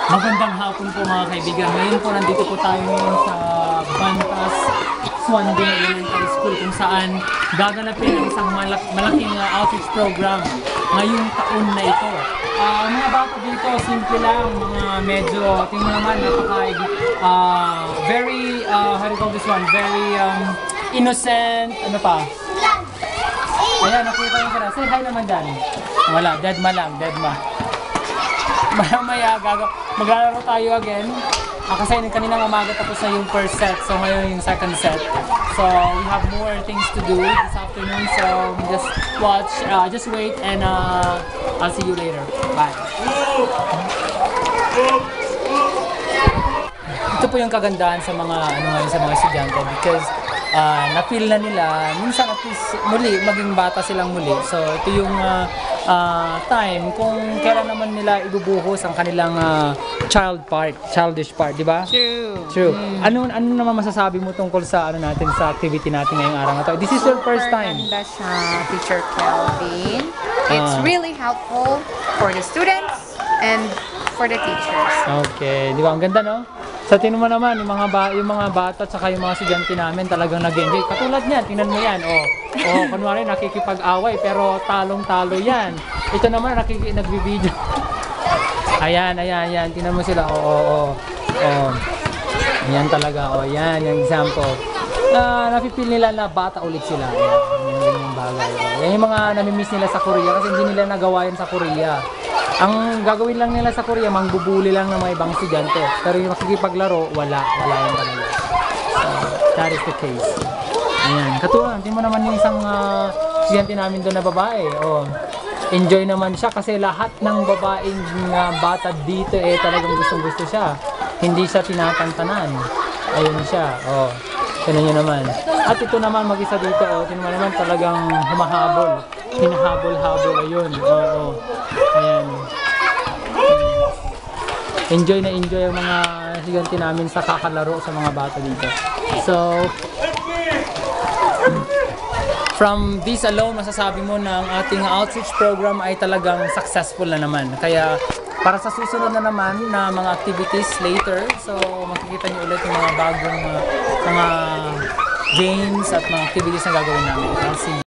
Magandang hapon po mga kaibigan. Ngayon po nandito po tayo ngayon sa Bantas Suanding Elementary School kung saan gaganapin ang isang malaking outreach program ngayong taon na ito. Mga bata dito, simple lang, mga medyo, tingnan naman, very, how do you call this one? Very innocent, ano pa? Ayan, nakita yung sila. Say hi naman dyan. Wala, deadma lang, deadma. Maya maglalaro tayo again. Kasi kaninang umaga tapos na yung first set, so ngayon yung second set. So we have more things to do this afternoon, so just watch, just wait, and I'll see you later. Bye. Ito po yung kagandahan sa mga sa mga estudyante because na-feel na nila, minsan at least muli, maging bata silang muli. So ito yung time kung kailan naman nila ibubuhos ang kanilang childish part, di ba? True. Ano naman masasabi mo tungkol sa natin sa activity natin ngayong araw na to? This is your first time. Ganda siya, Teacher Kelvin. It's really helpful for the students and for the teachers. Okay, di ba? Ang ganda, no? Sa tingin mo naman, yung mga bata at saka yung mga estudyante namin talagang nag-enjoy. Katulad niyan, tingnan mo yan. Kunwari nakikipag-away pero talong-talo yan. Ito naman nagbibideo. Ayan. Tingnan mo sila. Ayan talaga. Yan yung example. Napipil nila na bata ulit sila. Yan yung bagay. Yan yung mga namimiss nila sa Korea kasi hindi nila nagawa yan sa Korea. Ang gagawin lang nila sa Korea, mangbubuli lang ng mga ibang estudyante. Pero yung makikipaglaro, wala yan talaga. That is the case. Ayan. Katulad, hindi mo naman yung isang estudyante namin doon na babae. Enjoy naman siya kasi lahat ng babaeng bata dito talagang gustong-gusto siya. Hindi siya tinatantanan. Ayun siya. Tignan nyo naman. At ito naman mag-isa dito. Tignan mo naman talagang humahabol. Hinahabol-habol. Ayun. Ayan. Enjoy na enjoy ang mga estudyante namin sa kakalaro sa mga bata dito. So, from this alone, masasabi mo na ang ating outreach program ay talagang successful na naman. Kaya, para sa susunod na naman na mga activities later, so makikita niyo ulit yung mga bagong mga games at mga activities na gagawin namin. I'll see you.